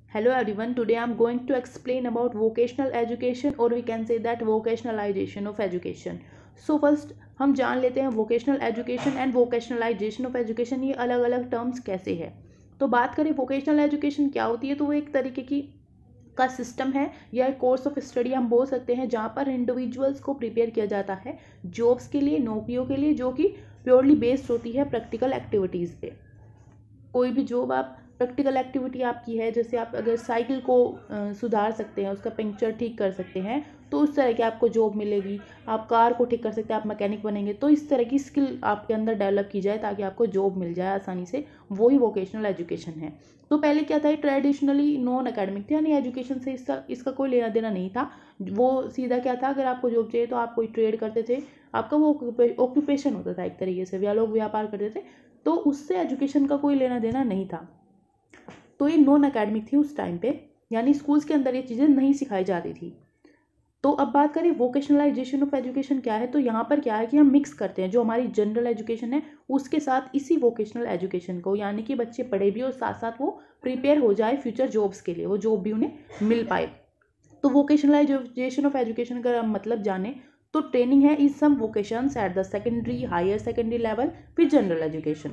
Hello everyone, today I am going to explain about vocational education or we can say that vocationalization of education. So first हम जान लेते हैं vocational education and vocationalization of education ये अलग अलग terms कैसे है। तो बात करें vocational education क्या होती है, तो वो एक तरीके की का सिस्टम है या एक कोर्स ऑफ स्टडी हम बोल सकते हैं जहाँ पर इंडिविजुअल्स को प्रिपेयर किया जाता है जॉब्स के लिए, नौकरियों के लिए, जो कि प्योरली बेस्ड होती है प्रैक्टिकल एक्टिविटीज़ पे। कोई भी जॉब आप प्रैक्टिकल एक्टिविटी आपकी है, जैसे आप अगर साइकिल को सुधार सकते हैं, उसका पंक्चर ठीक कर सकते हैं, तो उस तरह की आपको जॉब मिलेगी। आप कार को ठीक कर सकते हैं, आप मैकेनिक बनेंगे, तो इस तरह की स्किल आपके अंदर डेवलप की जाए ताकि आपको जॉब मिल जाए आसानी से, वही वोकेशनल एजुकेशन है। तो पहले क्या था, ट्रेडिशनली नॉन अकेडमिक था, यानी एजुकेशन से इसका कोई लेना देना नहीं था। वो सीधा क्या था, अगर आपको जॉब चाहिए तो आप कोई ट्रेड करते थे, आपका वो ऑक्यूपेशन होता था एक तरीके से, या लोग व्यापार करते थे, तो उससे एजुकेशन का कोई लेना देना नहीं था। तो ये नॉन अकेडमिक थी उस टाइम पे, यानी स्कूल्स के अंदर ये चीज़ें नहीं सिखाई जाती थी। तो अब बात करें वोकेशनलाइजेशन ऑफ एजुकेशन क्या है, तो यहाँ पर क्या है कि हम मिक्स करते हैं जो हमारी जनरल एजुकेशन है उसके साथ इसी वोकेशनल एजुकेशन को, यानी कि बच्चे पढ़े भी और साथ साथ वो प्रिपेयर हो जाए फ्यूचर जॉब्स के लिए, वो जॉब भी उन्हें मिल पाए। तो वोकेशनलाइजेशन ऑफ एजुकेशन अगर हम मतलब जाने तो ट्रेनिंग है in some vocations at the secondary, higher secondary level, फिर जनरल एजुकेशन।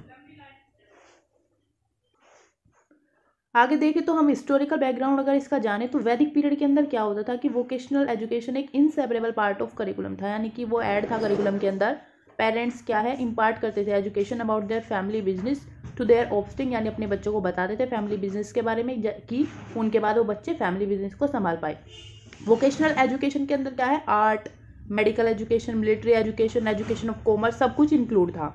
आगे देखें तो हम हिस्टोरिकल बैकग्राउंड अगर इसका जाने तो वैदिक पीरियड के अंदर क्या होता था कि वोकेशनल एजुकेशन एक इनसेपरेबल पार्ट ऑफ करिकुलम था, यानी कि वो ऐड था करिकुलम के अंदर। पेरेंट्स क्या है, इम्पार्ट करते थे education about their family business to their offspring, यानी अपने बच्चों को बताते थे फैमिली बिजनेस के बारे में कि उनके बाद वो बच्चे फैमिली बिजनेस को संभाल पाए। वोकेशनल एजुकेशन के अंदर क्या है, art, medical education, military education, education of commerce, सब कुछ इंक्लूड था।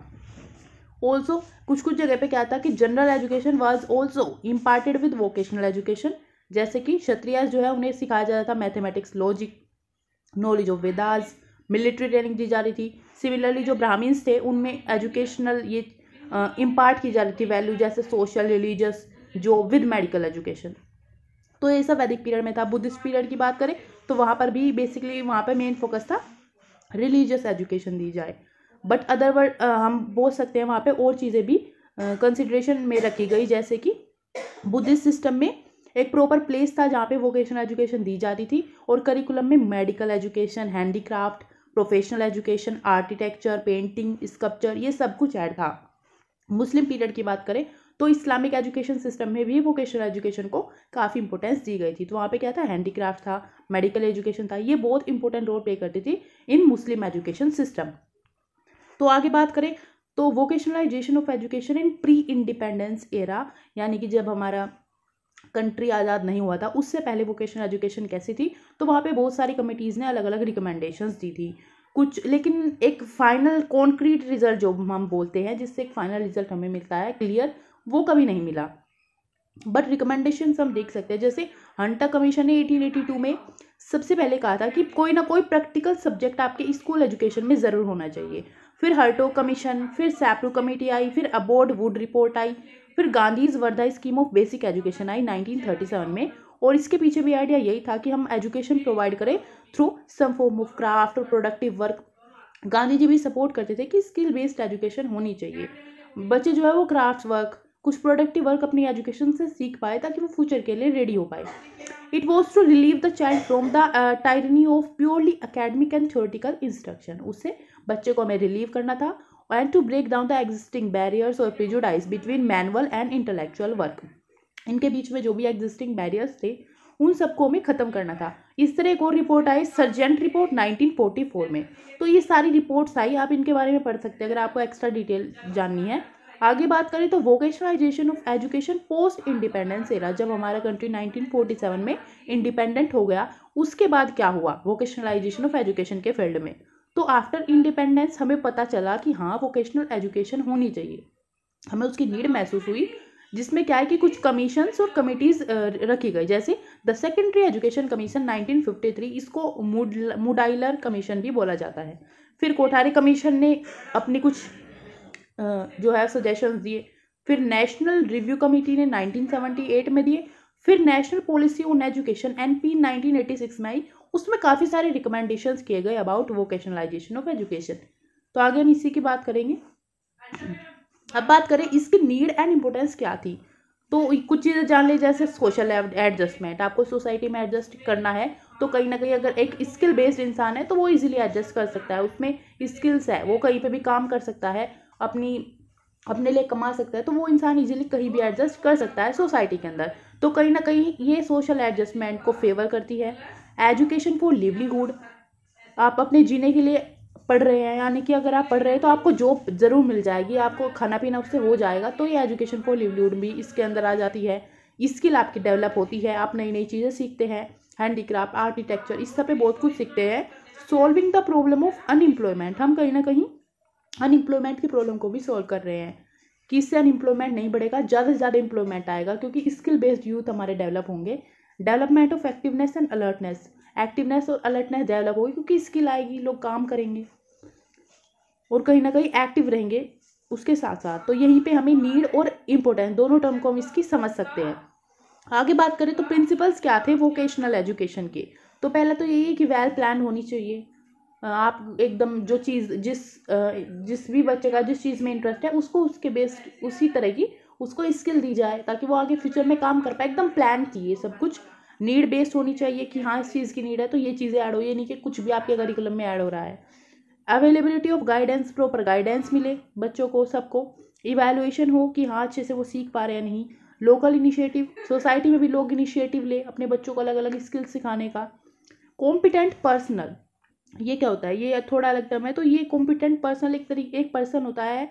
ऑल्सो कुछ जगह पे क्या था कि general education was also imparted with vocational education, जैसे कि क्षत्रिय जो है उन्हें सिखाया जाता था mathematics, logic, knowledge of Vedas, military training दी जा रही थी। सिमिलरली जो ब्राह्मण्स थे उनमें एजुकेशनल ये इम्पार्ट की जा रही थी वैल्यू, जैसे सोशल, रिलीजियस, जो विद मेडिकल एजुकेशन। तो ये सब वैदिक पीरियड में था। बुद्धिस्ट पीरियड की बात करें तो वहाँ पर भी बेसिकली वहाँ पर मेन फोकस था रिलीजियस एजुकेशन दी जाए, बट अदर वर्ड हम बोल सकते हैं वहाँ पे और चीज़ें भी कंसिडरेशन में रखी गई, जैसे कि बुद्धिस्ट सिस्टम में एक प्रॉपर प्लेस था जहाँ पे वोकेशनल एजुकेशन दी जाती थी, और करिकुलम में medical education, handicraft, professional education, architecture, painting, sculpture, ये सब कुछ ऐड था। मुस्लिम पीरियड की बात करें तो इस्लामिक एजुकेशन सिस्टम में भी वोकेशनल एजुकेशन को काफ़ी इंपॉर्टेंस दी गई थी। तो वहाँ पे क्या था, हैंडीक्राफ्ट था, मेडिकल एजुकेशन था, ये बहुत इंपॉर्टेंट रोल प्ले करती थी इन मुस्लिम एजुकेशन सिस्टम। तो आगे बात करें तो vocationalisation of education in pre independence era, यानी कि जब हमारा कंट्री आज़ाद नहीं हुआ था उससे पहले वोकेशनल एजुकेशन कैसी थी, तो वहाँ पे बहुत सारी कमिटीज़ ने अलग अलग रिकमेंडेशंस दी थी कुछ, लेकिन एक फाइनल कॉन्क्रीट रिजल्ट जो हम बोलते हैं, जिससे एक फाइनल रिजल्ट हमें मिलता है क्लियर, वो कभी नहीं मिला। बट रिकमेंडेशंस हम देख सकते हैं, जैसे हंटर कमीशन ने 1882 में सबसे पहले कहा था कि कोई ना कोई प्रैक्टिकल सब्जेक्ट आपके स्कूल एजुकेशन में ज़रूर होना चाहिए। फिर हर्टो कमीशन, फिर सैप्रू कमेटी आई, फिर अबोर्ड वुड रिपोर्ट आई, फिर Gandhi's Wardha scheme of basic education आई 1937 में, और इसके पीछे भी आइडिया यही था कि हम एजुकेशन प्रोवाइड करें through some form of craft और प्रोडक्टिव वर्क। गांधी जी भी सपोर्ट करते थे कि स्किल बेस्ड एजुकेशन होनी चाहिए, बच्चे जो है वो क्राफ्ट वर्क, कुछ प्रोडक्टिव वर्क अपनी एजुकेशन से सीख पाए ताकि वो फ्यूचर के लिए रेडी हो पाए। It was to relieve the child from the tyranny of purely academic and theoretical instruction, उससे बच्चे को हमें रिलीव करना था, and to break down the existing barriers और prejudice between manual and intellectual work, इनके बीच में जो भी एग्जिस्टिंग बैरियर्स थे उन सबको हमें ख़त्म करना था। इस तरह एक और रिपोर्ट आई, सर्जेंट रिपोर्ट 1944 में। तो ये सारी रिपोर्ट्स आई, आप इनके बारे में पढ़ सकते हैं अगर आपको एक्स्ट्रा डिटेल जाननी है। आगे बात करें तो vocationalisation of education post independence era, जब हमारा कंट्री 1947 में इंडिपेंडेंट हो गया, उसके बाद क्या हुआ वोकेशनलाइजेशन ऑफ एजुकेशन के फील्ड में। तो आफ्टर इंडिपेंडेंस हमें पता चला कि हाँ वोकेशनल एजुकेशन होनी चाहिए, हमें उसकी नीड महसूस हुई, जिसमें क्या है कि कुछ कमीशंस और कमिटीज़ रखी गई, जैसे द सेकेंडरी एजुकेशन कमीशन 1953, इसको मुडाइलर कमीशन भी बोला जाता है। फिर कोठारी कमीशन ने अपनी कुछ जो है सजेशंस दिए, फिर नेशनल रिव्यू कमेटी ने 1978 में दिए, फिर national policy on education NP 1986 में आई, उसमें काफ़ी सारे रिकमेंडेशंस किए गए अबाउट वोकेशनलाइजेशन ऑफ एजुकेशन। तो आगे हम इसी की बात करेंगे। अब बात करें इसकी नीड एंड इम्पोर्टेंस क्या थी, तो कुछ चीज़ें जान ली, जैसे सोशल एडजस्टमेंट, आपको सोसाइटी में एडजस्ट करना है तो कहीं ना कहीं अगर एक स्किल बेस्ड इंसान है तो वो इजीली एडजस्ट कर सकता है, उसमें स्किल्स है, वो कहीं पे भी काम कर सकता है, अपने लिए कमा सकता है, तो वो इंसान इजीली कहीं भी एडजस्ट कर सकता है सोसाइटी के अंदर। तो कहीं ना कहीं ये सोशल एडजस्टमेंट को फेवर करती है। एजुकेशन फॉर लिवलीहुड, आप अपने जीने के लिए पढ़ रहे हैं, यानी कि अगर आप पढ़ रहे हैं तो आपको जॉब ज़रूर मिल जाएगी, आपको खाना पीना उससे हो जाएगा, तो ये एजुकेशन फॉर लिवलीहुड भी इसके अंदर आ जाती है। स्किल आपकी डेवलप होती है, आप नई नई चीज़ें सीखते हैं, हैंडीक्राफ्ट, आर्किटेक्चर, इस सब पे बहुत कुछ सीखते हैं। Solving the problem of unemployment, हम कहीं ना कहीं अनएम्प्लॉयमेंट की प्रॉब्लम को भी सॉल्व कर रहे हैं कि इससे अनएम्प्लॉयमेंट नहीं बढ़ेगा, ज़्यादा से ज़्यादा एम्प्लॉयमेंट आएगा क्योंकि स्किल बेस्ड यूथ हमारे डेवलप होंगे। Development of activeness and alertness, activeness और अलर्टनेस डेवलप होगी क्योंकि स्किल आएगी, लोग काम करेंगे और कहीं ना कहीं एक्टिव रहेंगे उसके साथ साथ। तो यहीं पे हमें नीड और इम्पोर्टेंस दोनों टर्म को हम इसकी समझ सकते हैं। आगे बात करें तो प्रिंसिपल्स क्या थे वोकेशनल एजुकेशन के, तो पहला तो यही है कि वेल प्लान होनी चाहिए। आप एकदम जो चीज़ जिस भी बच्चे का जिस चीज़ में इंटरेस्ट है उसको उसके बेस्ड उसी तरह की उसको स्किल दी जाए ताकि वो आगे फ्यूचर में काम कर पाए। एकदम प्लान किए सब कुछ, नीड बेस्ड होनी चाहिए कि हाँ इस चीज़ की नीड है तो ये चीज़ें ऐड हो, ये नहीं कि कुछ भी आपके करिकुलम में ऐड हो रहा है। Availability of guidance, proper guidance मिले बच्चों को, सबको इवैल्यूएशन हो कि हाँ अच्छे से वो सीख पा रहे हैं नहीं। लोकल इनिशिएटिव, सोसाइटी में भी लोग इनिशिएटिव ले अपने बच्चों को अलग अलग स्किल सिखाने का। कॉम्पिटेंट पर्सनल, ये क्या होता है, ये थोड़ा अलग टर्म है। तो ये कॉम्पिटेंट पर्सनल एक पर्सन होता है,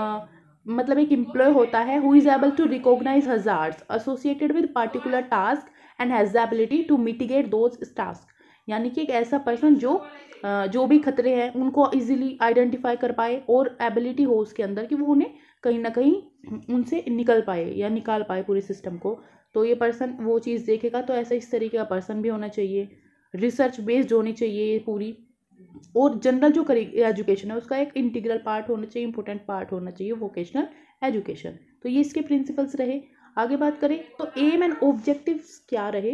मतलब एक एम्प्लॉय होता है who is able to recognise hazards associated with particular task and has the ability to mitigate those task, यानी कि एक ऐसा पर्सन जो भी खतरे हैं उनको इजीली आइडेंटिफाई कर पाए और एबिलिटी हो उसके अंदर कि वो उन्हें कहीं ना कहीं उनसे निकल पाए या निकाल पाए पूरे सिस्टम को। तो ये पर्सन वो चीज़ देखेगा, तो ऐसा इस तरीके का पर्सन भी होना चाहिए। रिसर्च बेस्ड होनी चाहिए ये पूरी, और जनरल जो एजुकेशन है उसका एक इंटीग्रल पार्ट होना चाहिए, इंपॉर्टेंट पार्ट होना चाहिए वोकेशनल एजुकेशन। तो ये इसके प्रिंसिपल्स रहे। आगे बात करें तो एम एंड ऑब्जेक्टिव्स क्या रहे।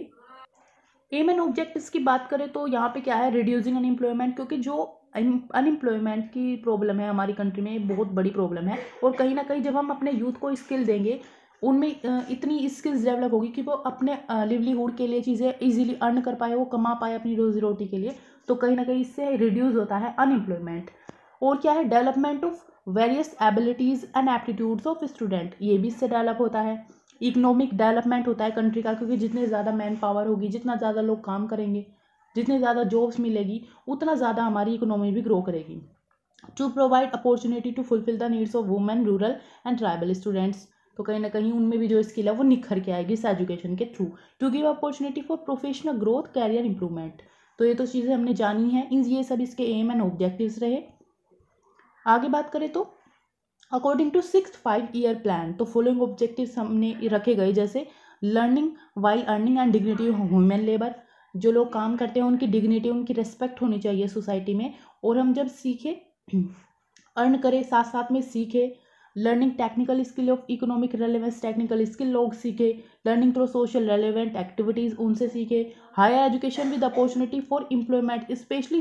एम एंड ऑब्जेक्टिव्स की बात करें तो यहाँ पे क्या है, रिड्यूसिंग अनएम्प्लॉयमेंट, क्योंकि जो अनएम्प्लॉयमेंट की प्रॉब्लम है हमारी कंट्री में बहुत बड़ी प्रॉब्लम है। और कहीं ना कहीं जब हम अपने यूथ को स्किल देंगे, उनमें इतनी स्किल्स डेवलप होगी कि वो अपने लिवलीहुड के लिए चीज़ें इजीली अर्न कर पाए, वो कमा पाए अपनी रोजी रोटी के लिए, तो कहीं ना कहीं इससे रिड्यूस होता है अनएम्प्लॉयमेंट। और क्या है, development of various abilities and aptitudes of student, ये भी इससे डेवलप होता है। इकोनॉमिक डेवलपमेंट होता है कंट्री का, क्योंकि जितने ज़्यादा मैन पावर होगी, जितना ज़्यादा लोग काम करेंगे, जितने ज़्यादा जॉब्स मिलेगी, उतना ज़्यादा हमारी इकोनॉमी भी ग्रो करेगी। To provide opportunity to fulfil the needs of women, rural and tribal students, तो कहीं ना कहीं उनमें भी जो स्किल है वो निखर के आएगी इस एजुकेशन के थ्रू। To give opportunity for professional growth, career improvement, तो ये तो चीज़ें हमने जानी हैं, ये सब इसके एम एंड ऑब्जेक्टिव्स रहे। आगे बात करें तो according to 6th 5-year plan, तो फॉलोइंग ऑब्जेक्टिव्स हमने रखे गए, जैसे learning while earning and dignity of human labour, जो लोग काम करते हैं उनकी डिग्निटी, उनकी रेस्पेक्ट होनी चाहिए सोसाइटी में। और हम जब सीखे अर्न करें, साथ साथ में सीखे। Learning technical skill of economic relevance, technical skill लोग सीखे। Learning through social relevant activities, उनसे सीखे। Higher education with opportunity for employment, specially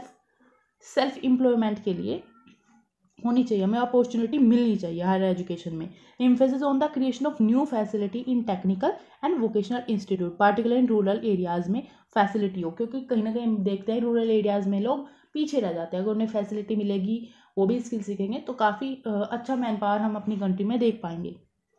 self employment के लिए होनी चाहिए, हमें अपॉर्चुनिटी मिलनी चाहिए हायर एजुकेशन में। Emphasis on the creation of new facility in technical and vocational institute, particular in rural areas में फैसिलिटी हो, क्योंकि कहीं ना कहीं हम देखते हैं रूरल एरियाज़ में लोग पीछे रह जाते हैं। अगर उन्हें फैसिलिटी मिलेगी, वो भी स्किल सीखेंगे, तो काफ़ी अच्छा मैन पावर हम अपनी कंट्री में देख पाएंगे।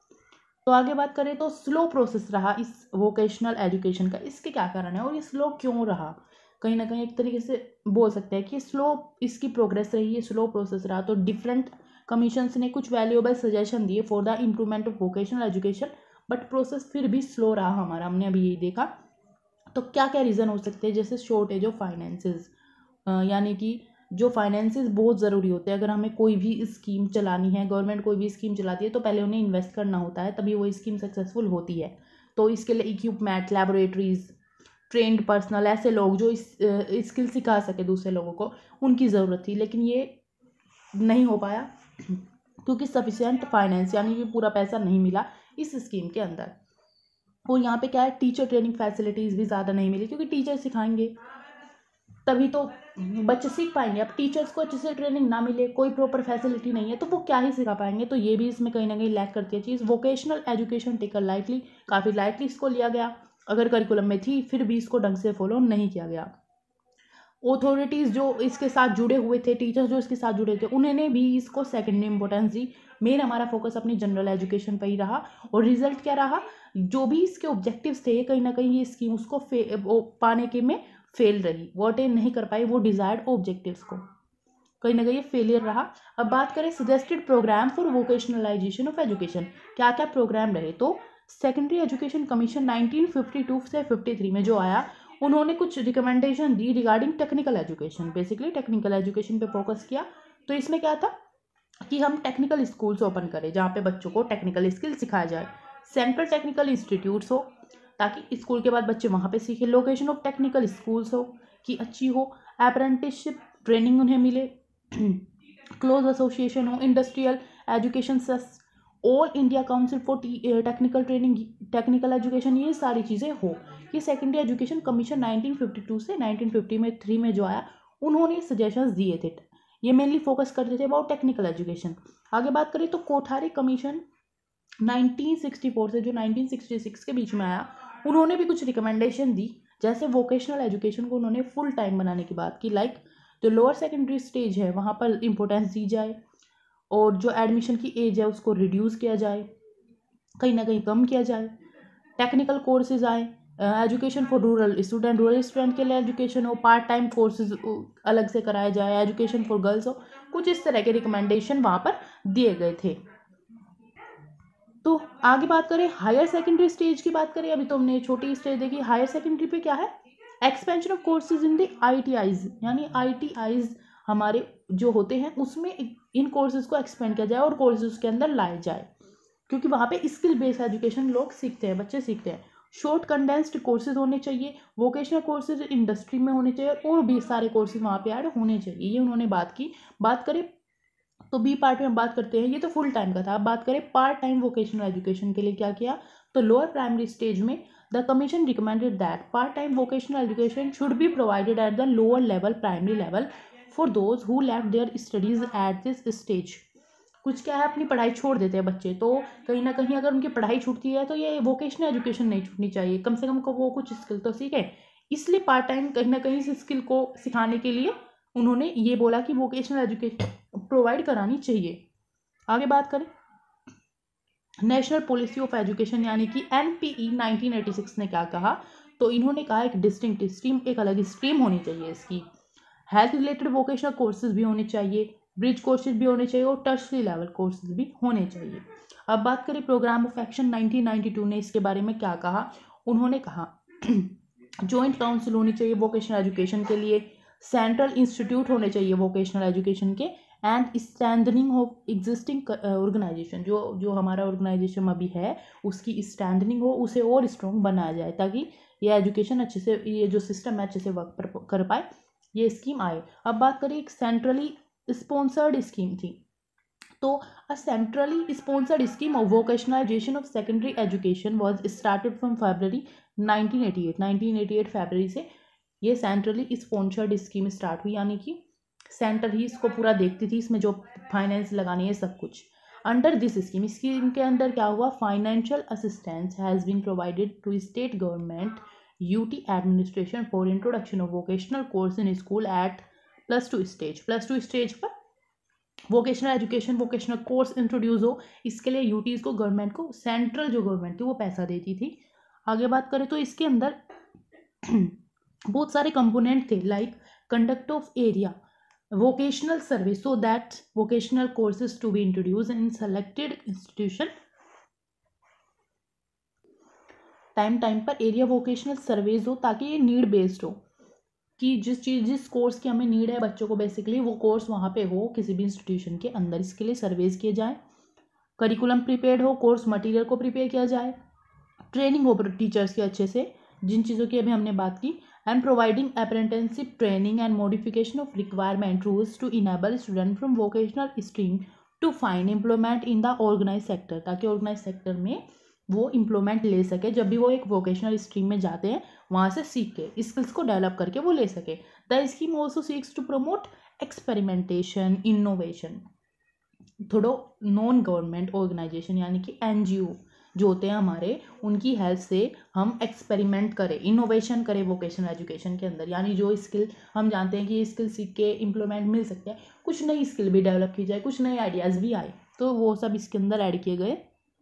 तो आगे बात करें तो स्लो प्रोसेस रहा इस वोकेशनल एजुकेशन का, इसके क्या कारण है और ये स्लो क्यों रहा। कहीं ना कहीं एक तरीके से बोल सकते हैं कि स्लो इसकी प्रोग्रेस रही है, स्लो प्रोसेस रहा। तो डिफरेंट कमीशंस ने कुछ वैल्यूएबल सजेशन दिए for the improvement of vocational education, but process फिर भी स्लो रहा हमारा, हमने अभी यही देखा। तो क्या क्या रीज़न हो सकते हैं, जैसे शॉर्टेज ऑफ फाइनेंसेस, यानी कि जो फाइनेंसेस बहुत ज़रूरी होते हैं। अगर हमें कोई भी स्कीम चलानी है, गवर्नमेंट कोई भी स्कीम चलाती है, तो पहले उन्हें इन्वेस्ट करना होता है, तभी वो स्कीम सक्सेसफुल होती है। तो इसके लिए इक्विपमेंट, लैबोरेटरीज, ट्रेंड पर्सनल, ऐसे लोग जो स्किल सिखा सके दूसरे लोगों को, उनकी ज़रूरत थी। लेकिन ये नहीं हो पाया क्योंकि सफिशिएंट फाइनेंस, यानी कि पूरा पैसा नहीं मिला इस स्कीम के अंदर। और यहाँ पे क्या है, टीचर ट्रेनिंग फैसिलिटीज़ भी ज़्यादा नहीं मिली, क्योंकि टीचर सिखाएंगे तभी तो बच्चे सीख पाएंगे। अब टीचर्स को अच्छे से ट्रेनिंग ना मिले, कोई प्रॉपर फैसिलिटी नहीं है, तो वो क्या ही सिखा पाएंगे। तो ये भी इसमें कहीं ना कहीं लैक करती है चीज़। वोकेशनल एजुकेशन टेकन लाइटली, काफ़ी लाइटली इसको लिया गया, अगर करिकुलम में थी फिर भी इसको ढंग से फॉलो नहीं किया गया। ऑथोरिटीज़ जो इसके साथ जुड़े हुए थे, टीचर्स जो इसके साथ जुड़े थे, उन्होंने भी इसको सेकेंडरी इंपॉर्टेंस दी। मेन हमारा फोकस अपनी जनरल एजुकेशन पर ही रहा। और रिजल्ट क्या रहा, जो भी इसके ऑब्जेक्टिव्स थे कहीं ना कहीं ये स्कीम उसको पाने के में फेल रही, वो अटेन नहीं कर पाई वो डिजायर्ड ऑब्जेक्टिव्स को, कहीं ना कहीं ये फेलियर रहा। अब बात करें suggested programme for vocationalisation of education, क्या क्या प्रोग्राम रहे। तो सेकेंडरी एजुकेशन कमीशन 1952 से 53 में जो आया, उन्होंने कुछ रिकमेंडेशन दी regarding technical education, basically technical education पे फोकस किया। तो इसमें क्या था कि हम टेक्निकल स्कूल्स ओपन करें जहाँ पे बच्चों को टेक्निकल स्किल सिखाया जाए, सेंट्रल टेक्निकल इंस्टीट्यूट्स हो ताकि स्कूल के बाद बच्चे वहाँ पे सीखें, लोकेशन ऑफ टेक्निकल स्कूल्स हो कि अच्छी हो, अप्रेंटिसशिप ट्रेनिंग उन्हें मिले, क्लोज एसोसिएशन हो, इंडस्ट्रियल एजुकेशन सस, all India council for technical training, technical education, ये सारी चीज़ें हो। ये सेकेंडरी एजुकेशन कमीशन 1952 से 1953 में जो आया, उन्होंने सजेशंस दिए थे। ये मेनली फोकस करते थे अबाउट टेक्निकल एजुकेशन। आगे बात करें तो कोठारी कमीशन 1964 से जो 1966 के बीच में आया, उन्होंने भी कुछ रिकमेंडेशन दी, जैसे वोकेशनल एजुकेशन को उन्होंने फुल टाइम बनाने की बात की, लाइक जो लोअर सेकेंडरी स्टेज है वहाँ पर इंपॉर्टेंस दी जाए, और जो एडमिशन की एज है उसको रिड्यूस किया जाए, कहीं ना कहीं कम किया जाए, टेक्निकल कोर्सेज आए, एजुकेशन फॉर रूरल स्टूडेंट के लिए एजुकेशन हो, पार्ट टाइम कोर्सेज अलग से कराया जाए, एजुकेशन फॉर गर्ल्स हो, कुछ इस तरह के रिकमेंडेशन वहाँ पर दिए गए थे। तो आगे बात करें हायर सेकेंडरी स्टेज की बात करें, अभी तो हमने छोटी स्टेज देखी, हायर सेकेंडरी पे क्या है, expansion of courses in the ITIs, यानी ITIs हमारे जो होते हैं उसमें इन कोर्सेज को एक्सपेंड किया जाए और कोर्सेज के अंदर लाए जाए, क्योंकि वहाँ पे स्किल बेस्ड एजुकेशन लोग सीखते हैं, बच्चे सीखते हैं। शॉर्ट कंडेंस्ड कोर्सेज होने चाहिए, वोकेशनल कोर्सेज इंडस्ट्री में होने चाहिए, और भी सारे कोर्सेज वहाँ पे ऐड होने चाहिए, ये उन्होंने बात की। बात करें तो बी पार्ट में हम बात करते हैं, ये तो फुल टाइम का था। अब बात करें पार्ट टाइम वोकेशनल एजुकेशन के लिए क्या किया, तो लोअर प्राइमरी स्टेज में the commission recommended that part time vocational education should be provided at the lower level, primary level, for those who left their studies at this stage. कुछ क्या है, अपनी पढ़ाई छोड़ देते हैं बच्चे, तो कहीं ना कहीं अगर उनकी पढ़ाई छूटती है तो ये वोकेशनल एजुकेशन नहीं छूटनी चाहिए, कम से कम को वो कुछ स्किल तो सीखे। इसलिए पार्ट टाइम कहीं ना कहीं इस स्किल को सिखाने के लिए उन्होंने ये बोला कि वोकेशनल एजुकेशन प्रोवाइड करानी चाहिए। आगे बात करें नेशनल पॉलिसी ऑफ एजुकेशन यानी कि NPE 1986 ने क्या कहा, तो इन्होंने कहा एक डिस्टिंक्ट स्ट्रीम, एक अलग स्ट्रीम होनी चाहिए इसकी, हेल्थ रिलेटेड वोकेशनल कोर्सेज भी होने चाहिए, ब्रिज कोर्सेज भी होने चाहिए, और टर्शरी लेवल कोर्सेज भी होने चाहिए। अब बात करें प्रोग्राम ऑफ एक्शन 1992 ने इसके बारे में क्या कहा, उन्होंने कहा जॉइंट काउंसिल होनी चाहिए वोकेशनल एजुकेशन के लिए, सेंट्रल इंस्टीट्यूट होने चाहिए वोकेशनल एजुकेशन के, and strengthening of existing organisation, जो हमारा ऑर्गेनाइजेशन अभी है उसकी स्ट्रेंथनिंग हो, उसे और स्ट्रॉन्ग बनाया जाए ताकि ये एजुकेशन अच्छे से, ये जो सिस्टम है अच्छे से वर्क कर पाए, ये स्कीम आए। अब बात करें एक सेंट्रली स्पॉन्सर्ड स्कीम थी, तो a centrally sponsored scheme of vocationalisation of secondary education was started from February 1988 फरवरी से ये सेंट्रली स्पॉन्सर्ड स्कीम स्टार्ट हुई, यानी कि सेंटर ही इसको पूरा देखती थी, इसमें जो फाइनेंस लगानी है सब कुछ। अंडर दिस स्कीम के अंदर क्या हुआ, financial assistance has been provided to state government UT administration for introduction of vocational course in school at +2 stage पर vocational education, vocational course introduce हो, इसके लिए यूटीज़ को गवर्नमेंट को, सेंट्रल जो गवर्नमेंट थी वो पैसा देती थी। आगे बात करें तो इसके अंदर बहुत सारे कंपोनेंट थे, like conduct of area, vocational survey, so that vocational courses to be introduced in selected institution, time पर एरिया वोकेशनल सर्वेज हो ताकि ये नीड बेस्ड हो, कि जिस कोर्स की हमें नीड है बच्चों को बेसिकली वो कोर्स वहाँ पे हो किसी भी इंस्टीट्यूशन के अंदर, इसके लिए सर्वेज किए जाए, करिकुलम प्रिपेयर्ड हो, कोर्स मटेरियल को प्रिपेयर किया जाए, ट्रेनिंग हो टीचर्स की अच्छे से, जिन चीज़ों की अभी हमने बात की, and providing apprenticeship training and modification of requirement rules to enable student from vocational stream to find employment in the organized sector, ताकि organized sector में वो इम्प्लॉयमेंट ले सके जब भी वो एक वोकेशनल स्ट्रीम में जाते हैं, वहाँ से सीख के स्किल्स को डेवलप करके वो ले सके। The scheme also seeks to promote experimentation, innovation. थोड़ा नॉन गवर्नमेंट ऑर्गेनाइजेशन यानी कि NGO जो होते हैं हमारे, उनकी हेल्प से हम एक्सपेरिमेंट करें, इनोवेशन करें वोकेशनल एजुकेशन के अंदर। यानी जो स्किल हम जानते हैं कि ये स्किल सीख के इम्प्लॉयमेंट मिल सकते हैं, कुछ नई स्किल भी डेवलप की जाए, कुछ नए आइडियाज़ भी आए, तो वो सब इसके अंदर ऐड किए गए।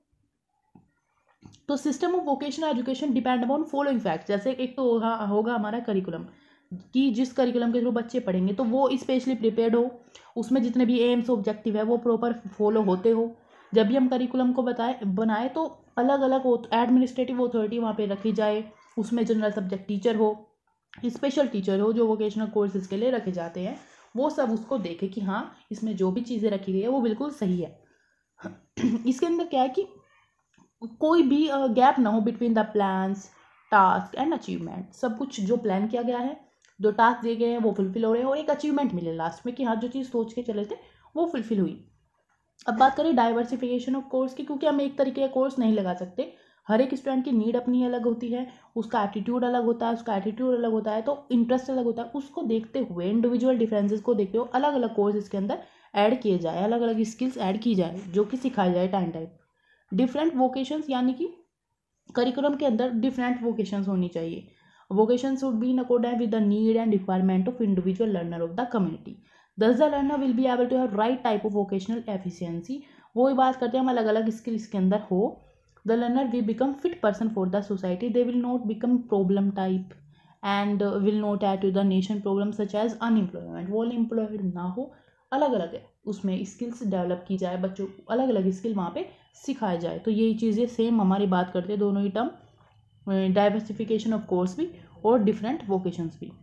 तो system of vocational education depend upon following fact. जैसे एक तो होगा हमारा करिकुलम, कि जिस करिकुलम के थ्रू बच्चे पढ़ेंगे तो वो स्पेशली प्रिपेयर्ड हो, उसमें जितने भी एम्स ऑब्जेक्टिव है वो प्रॉपर फॉलो होते हो। जब भी हम करिकुलम को बनाए तो अलग अलग एडमिनिस्ट्रेटिव अथॉरिटी वहाँ पे रखी जाए, उसमें जनरल सब्जेक्ट टीचर हो, स्पेशल टीचर हो जो वोकेशनल कोर्सेज के लिए रखे जाते हैं, वो सब उसको देखे कि हाँ इसमें जो भी चीज़ें रखी गई है वो बिल्कुल सही है। इसके अंदर क्या है कि कोई भी गैप ना हो between the plans, task and achievement. सब कुछ जो प्लान किया गया है, जो टास्क दिए गए हैं वो फुलफिल हो रहे हैं, और एक अचीवमेंट मिले लास्ट में कि हाँ जो चीज़ सोच के चले थे वो फुलफिल हुई। अब बात करें डाइवर्सिफिकेशन ऑफ कोर्स की, क्योंकि हम एक तरीके का कोर्स नहीं लगा सकते, हर एक स्टूडेंट की नीड अपनी अलग होती है, उसका एटीट्यूड अलग होता है, उसका एटीट्यूड अलग होता है, तो इंटरेस्ट अलग होता है। उसको देखते हुए, इंडिविजुअल डिफरेंसेस को देखते हुए अलग अलग कोर्स इसके अंदर ऐड किए जाए, अलग अलग स्किल्स ऐड की जाए जो कि सिखाई जाए टाइम टाइम। डिफरेंट वोकेशंस यानी कि करिकुलम के अंदर डिफरेंट वोकेशंस होनी चाहिए। Vocations should be in accordance with the need and requirement of individual learner of the community. Thus the learner will be able to have right type of vocational efficiency। वो ही बात करते हैं हम अलग अलग skill इसके अंदर हो। The learner will become fit person for the society। They will not become problem type and will not add to the nation problem such as unemployment। वो अनएम्प्लॉयड ना हो, अलग अलग है उसमें स्किल्स डेवलप की जाए, बच्चों को अलग अलग स्किल वहाँ पे सिखाया जाए। तो यही चीज़ें सेम हमारी बात करते हैं दोनों ही टर्म, डाइवर्सिफिकेशन ऑफ कोर्स भी और डिफरेंट वोकेशंस भी।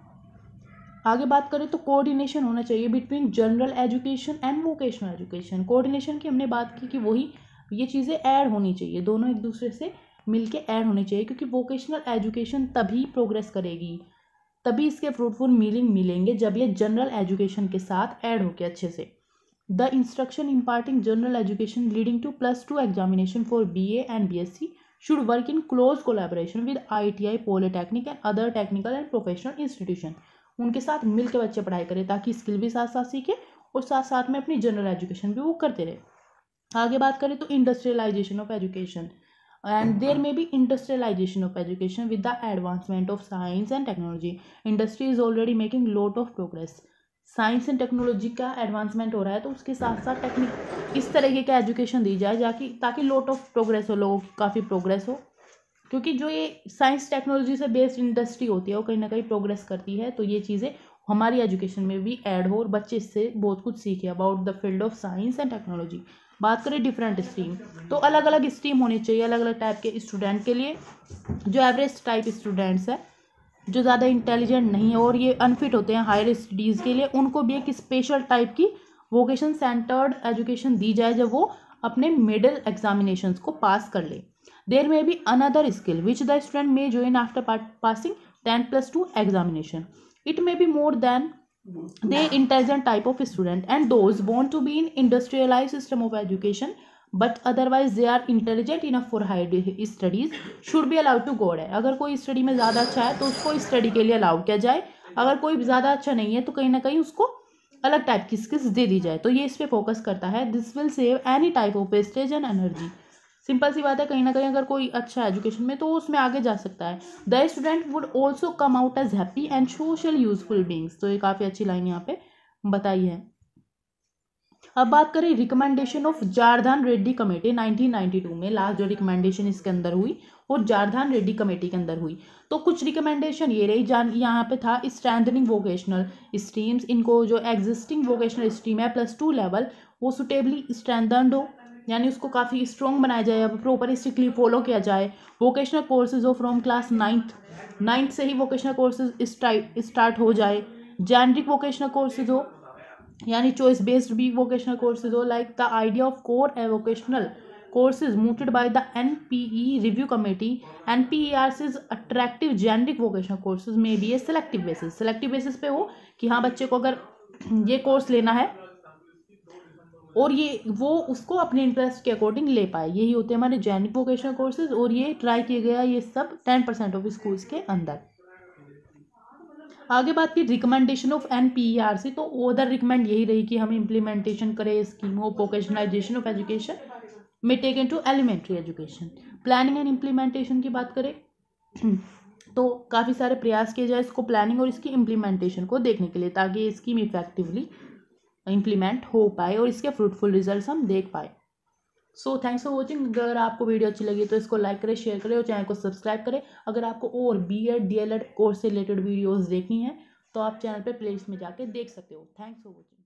आगे बात करें तो कोऑर्डिनेशन होना चाहिए between general education and vocational education. Coordination की हमने बात की कि वही ये चीज़ें ऐड होनी चाहिए, दोनों एक दूसरे से मिलके ऐड होनी चाहिए, क्योंकि वोकेशनल एजुकेशन तभी प्रोग्रेस करेगी, तभी इसके फ्रूटफुल मीनिंग मिलेंगे जब ये जनरल एजुकेशन के साथ ऐड होके अच्छे से। The instruction imparting general education leading to +2 examination for BA and BSc should work in close collaboration with ITI, polytechnic and other technical and professional institution. उनके साथ मिल के बच्चे पढ़ाई करें ताकि स्किल भी साथ साथ सीखे और साथ साथ में अपनी जनरल एजुकेशन भी वो करते रहे। आगे बात करें तो industrialisation of education, and there may be industrialisation of education with the advancement of science and technology. Industry is already making lot of progress. Science and technology का एडवांसमेंट हो रहा है, तो उसके साथ साथ टेक्निक इस तरीके का एजुकेशन दी जाए ताकि लॉट ऑफ प्रोग्रेस हो, लोगों की काफ़ी प्रोग्रेस हो, क्योंकि जो ये साइंस टेक्नोलॉजी से बेस्ड इंडस्ट्री होती है वो कहीं ना कहीं प्रोग्रेस करती है। तो ये चीज़ें हमारी एजुकेशन में भी ऐड हो और बच्चे इससे बहुत कुछ सीखे about the field of science and technology. बात करें डिफरेंट स्ट्रीम, तो अलग अलग स्ट्रीम होनी चाहिए अलग अलग टाइप के स्टूडेंट के लिए। जो एवरेज टाइप स्टूडेंट्स है, जो ज़्यादा इंटेलिजेंट नहीं है और ये अनफिट होते हैं हायर स्टडीज़ के लिए, उनको भी एक स्पेशल टाइप की वोकेशन सेंटर्ड एजुकेशन दी जाए जब वो अपने मिडिल एग्जामिनेशंस को पास कर ले। There may be another skill which the student may join after passing 10+2 examination. It may be more than the intelligent type of student, and those born to be in industrialized system of education but otherwise they are intelligent enough for higher studies should be allowed to go there। अगर कोई study में ज़्यादा अच्छा है तो उसको study के लिए अलाउ किया जाए, अगर कोई ज़्यादा अच्छा नहीं है तो कहीं ना कहीं उसको अलग टाइप की स्किल्स दे दी जाए। तो ये इस पर फोकस करता है। This will save any type of wastage and energy. Simple सी बात है, कहीं ना कहीं अगर कोई अच्छा एजुकेशन में तो उसमें आगे जा सकता है। The student would also come out as happy and social useful beings. तो ये काफ़ी अच्छी लाइन यहाँ पे बताई है। अब बात करें recommendation of Janardhana Reddy committee 1992 में, लास्ट जो रिकमेंडेशन इसके अंदर हुई वो जारधान रेड्डी कमेटी के अंदर हुई। तो कुछ रिकमेंडेशन ये रही, यहाँ पे था स्ट्रेंथनिंग वोकेशनल स्ट्रीम्स, इनको जो एग्जिस्टिंग वोकेशनल स्ट्रीम है +2 लेवल वो सुटेबली स्ट्रेंथन्ड हो, यानी उसको काफ़ी स्ट्रॉन्ग बनाया जाए, अब प्रॉपर स्ट्रिक्टली फॉलो किया जाए। वोकेशनल कोर्सेज हो फ्रॉम क्लास 9th से ही वोकेशनल कोर्सेज स्टार्ट हो जाए। जेनरिक वोकेशनल कोर्सेज हो, यानी चॉइस बेस्ड भी वोकेशनल कोर्सेज हो, like the idea of core vocational courses mooted by the NPE review committee। NPERC's attractive generic vocational courses may be a selective basis। selective basis पे हो कि हाँ बच्चे को अगर ये कोर्स लेना है और ये वो उसको अपने इंटरेस्ट के अकॉर्डिंग ले पाए। यही होते हैं हमारे जैनिक वोकेशनल कोर्सेज, और ये ट्राई किया गया ये सब 10% ऑफ स्कूल्स के अंदर। आगे बात की रिकमेंडेशन ऑफ NPERC, तो ओदर रिकमेंड यही रही कि हम इम्प्लीमेंटेशन करें scheme of vocationalisation of education में take into elementary education. Planning and implementation की बात करें तो काफ़ी सारे प्रयास किए जाए इसको प्लानिंग और इसकी इम्प्लीमेंटेशन को देखने के लिए, ताकि ये स्कीम इफेक्टिवली इम्प्लीमेंट हो पाए और इसके फ्रूटफुल रिजल्ट्स हम देख पाए। So thanks for watching. अगर आपको वीडियो अच्छी लगी तो इसको लाइक करें, शेयर करें और चैनल को सब्सक्राइब करें। अगर आपको और BEd DLEd कोर्स से रिलेटेड वीडियोस देखनी है तो आप चैनल पे प्लेलिस्ट में जाके देख सकते हो। Thanks for watching.